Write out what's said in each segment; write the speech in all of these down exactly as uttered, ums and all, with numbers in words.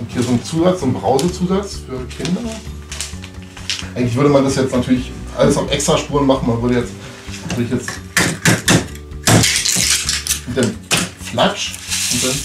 hier so ein Zusatz, so ein Brausezusatz für Kinder. Eigentlich würde man das jetzt natürlich alles auf Extraspuren machen. Man würde jetzt, würde ich jetzt mit dem Flatsch und dann.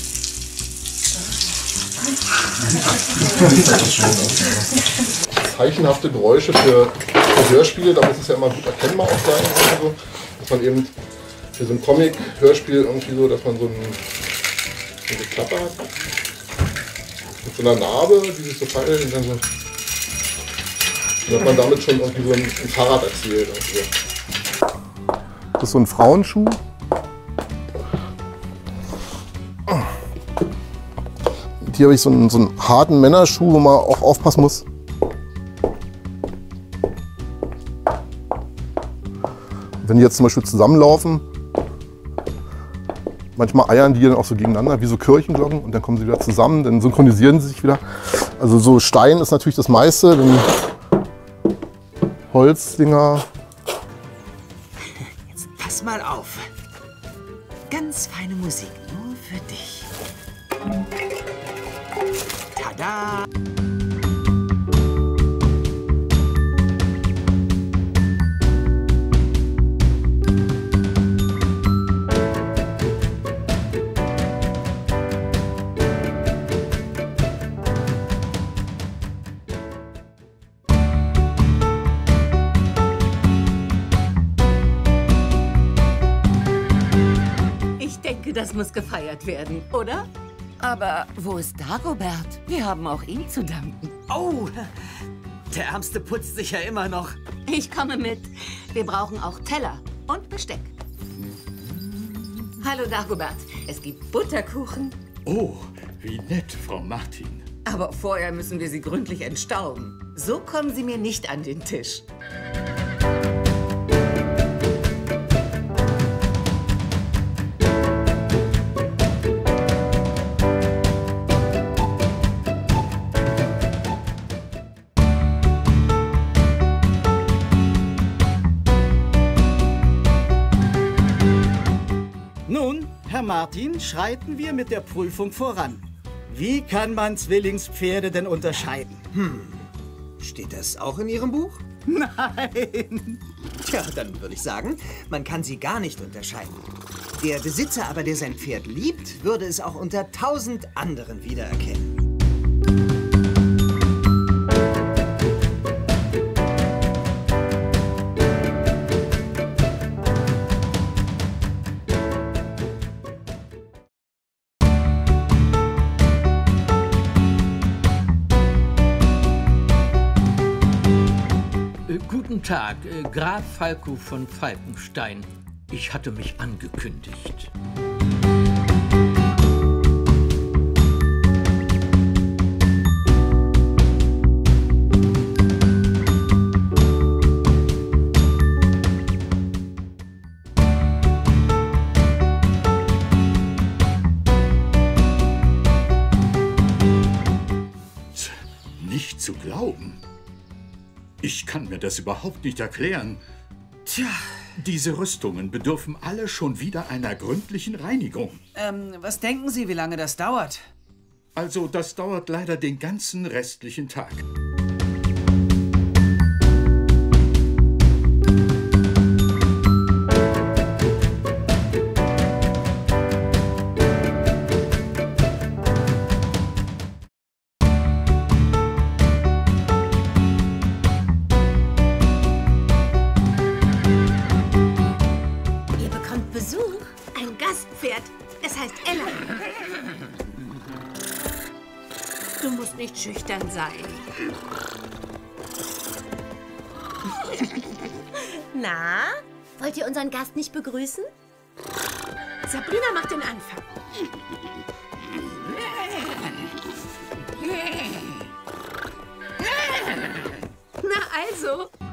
Das schön aus. Zeichenhafte Geräusche für, für Hörspiele, da muss es ja immer gut erkennbar auch sein. Also, dass man eben für so ein Comic-Hörspiel irgendwie so, dass man so, ein, so eine Klappe hat. Mit so einer Narbe, die sich so teilt und dann so. Dass man damit schon irgendwie so ein, ein Fahrrad erzählt. Das ist so ein Frauenschuh. Und hier habe ich so einen, so einen harten Männerschuh, wo man auch aufpassen muss. Wenn die jetzt zum Beispiel zusammenlaufen, manchmal eiern die dann auch so gegeneinander, wie so Kirchenglocken, und dann kommen sie wieder zusammen, dann synchronisieren sie sich wieder. Also so Stein ist natürlich das meiste, dann Holzdinger. Jetzt pass mal auf. Ganz feine Musik, nur für dich. Tada! Das muss gefeiert werden, oder? Aber wo ist Dagobert? Wir haben auch ihm zu danken. Oh, der Ärmste putzt sich ja immer noch. Ich komme mit. Wir brauchen auch Teller und Besteck. Hallo Dagobert, es gibt Butterkuchen. Oh, wie nett, Frau Martin. Aber vorher müssen wir sie gründlich entstauben. So kommen sie mir nicht an den Tisch. Nun, Herr Martin, schreiten wir mit der Prüfung voran. Wie kann man Zwillingspferde denn unterscheiden? Hm, steht das auch in Ihrem Buch? Nein. Tja, dann würde ich sagen, man kann sie gar nicht unterscheiden. Der Besitzer aber, der sein Pferd liebt, würde es auch unter tausend anderen wiedererkennen. Guten Tag, äh, Graf Falco von Falkenstein. Ich hatte mich angekündigt. Nicht zu glauben. Ich kann mir das überhaupt nicht erklären. Tja, diese Rüstungen bedürfen alle schon wieder einer gründlichen Reinigung. Ähm, was denken Sie, wie lange das dauert? Also, das dauert leider den ganzen restlichen Tag. Gastpferd. Es heißt Ella. Du musst nicht schüchtern sein. Na, wollt ihr unseren Gast nicht begrüßen? Sabrina macht den Anfang. Na also.